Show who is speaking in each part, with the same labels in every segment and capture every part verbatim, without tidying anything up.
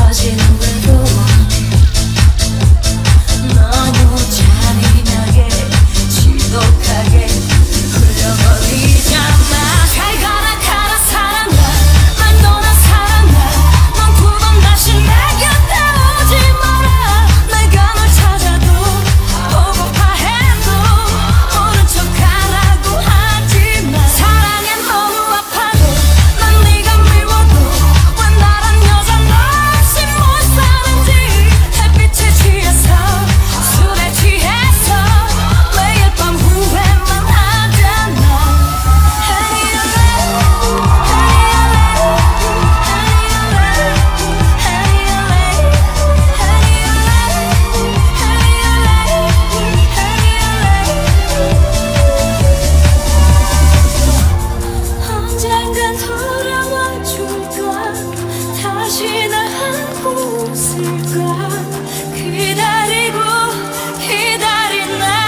Speaker 1: 헤어진 후에도 너무 잔인하게 지독하게 흘려버리잖아. 잘 가라 가라 사랑아, 날 떠나 사랑아. 넌 두 번 다시 내 곁에 오지 마라. 내가 널 찾아도 보고파 해도 모른 척하라고 하지마. 사랑에 너무 아파도 난 네가 미워도 왜 나란 여자 너 없이 못 사는지. 햇빛에 취해서 술에 취해서 매일 밤 후회만 하잖아. 언젠간 돌아와 줄까? 다시 날 안고 있을까? 기다리고 기다린 나.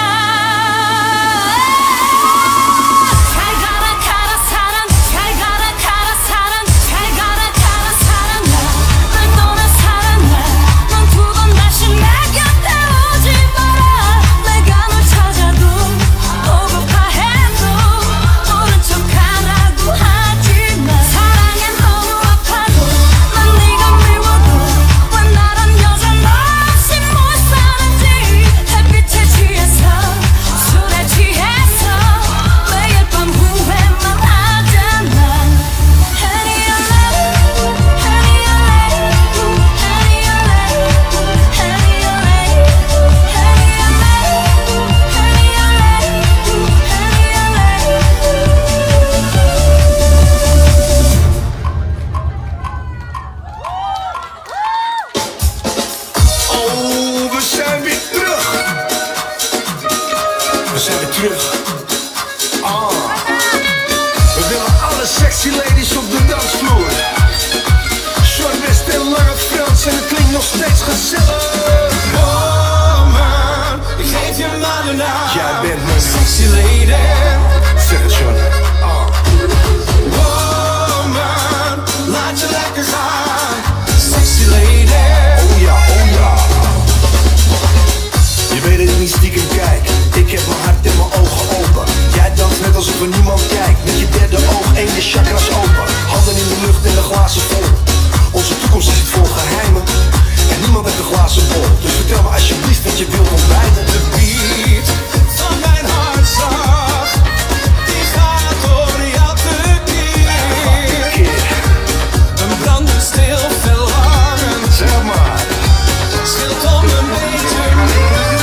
Speaker 1: 잘 가라 가라 사랑, 잘 가라 가라 사랑, 잘 가라 가라 사랑아. 날 떠나 사랑아. 넌 두 번 다시 내 곁에 오지 마라. 내가 널 찾아도 보고파 해도 모른 척하라고 하지마. 사랑에 너무 아파도 난 네가 미워도 왜 나란 여자 너 없이 못 사는지. 햇빛에 취해서 술에 취해서 매일 밤 후회만 하잖아. Honey, you're late. Honey, you're late. Honey, you're late. Honey, you're late. Honey, you're late. Honey, you're
Speaker 2: Oh, we zijn weer terug. We zijn weer terug. Ah. We willen alle sexy ladies op de dansvloer. Short West en lange Frans en het klinkt nog steeds gezellig. Oh man, ik geef je maar de naam. Jij bent mijn sexy lady. Zeg het, Sean. Ah. Oh man, laat je lekker gaan. Sexy lady. Oh ja, oh ja. Je weet dat ik niet stiekem kijk. Ik heb mijn hart en mijn ogen open. Jij danst net alsof er niemand kijkt. Met je derde oog en je chakras open. Handen in de lucht en de glazen vol. Onze toekomst zit vol geheimen. En niemand heeft een glazen bol. Dus vertel me alsjeblieft wat je wilt ontbijten. De beat van mijn hartslag, die gaat door jou tekeer. Een brandend stil verlangen, zeg maar, scheelt om een beetje meer.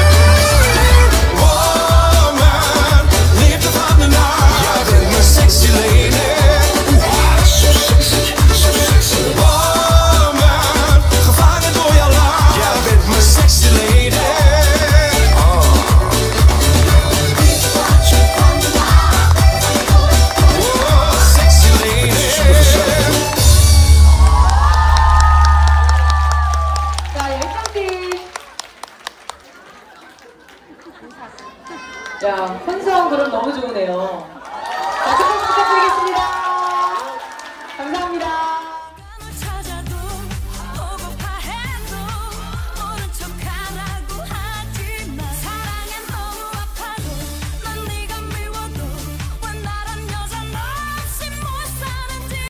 Speaker 2: Oh man, liefde van de nacht. Jij bent mijn sexy lady. Oeh, zo sexy, zo sexy. Oh man, gevangen door jouw lach. Jij bent mijn sexy lady. Oh. Oh, sexy lady.
Speaker 3: 자, 열정팀. 자, 혼성 그룹 너무 좋으네요. 자, 조금 부탁드리겠습니다.